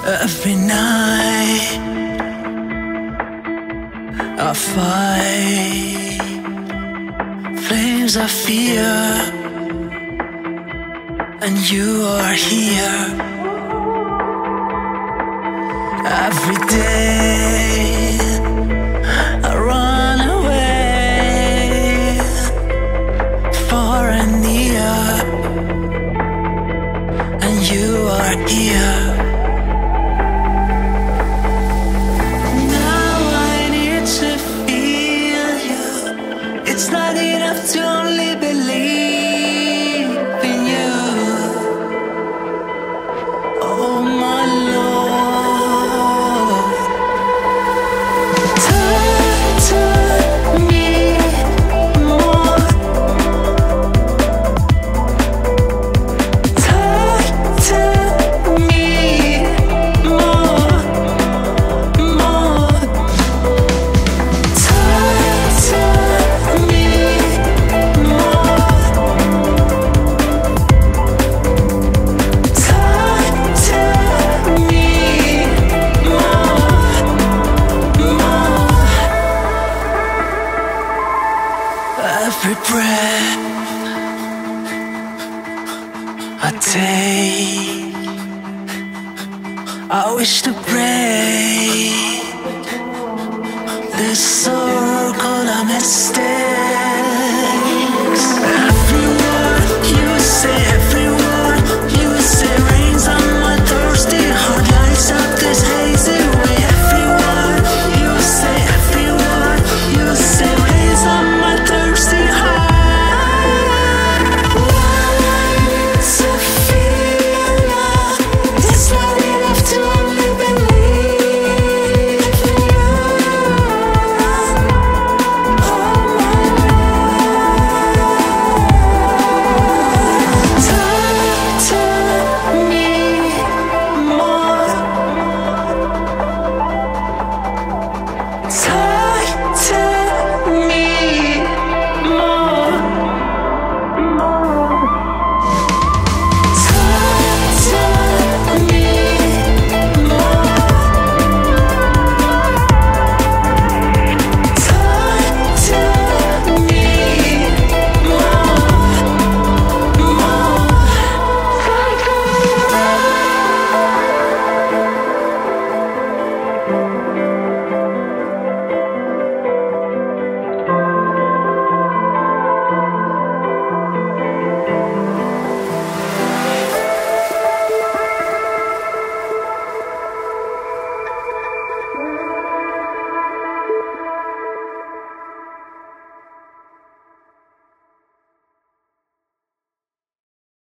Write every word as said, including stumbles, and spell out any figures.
Every night I fight flames of fear, and you are here. Every day I run away, far and near, and you are here. It's not enough to only believe in you. Oh my Lord, talk to me more. Talk to me more, more. Talk to every breath I take, I wish to break this circle of mistakes.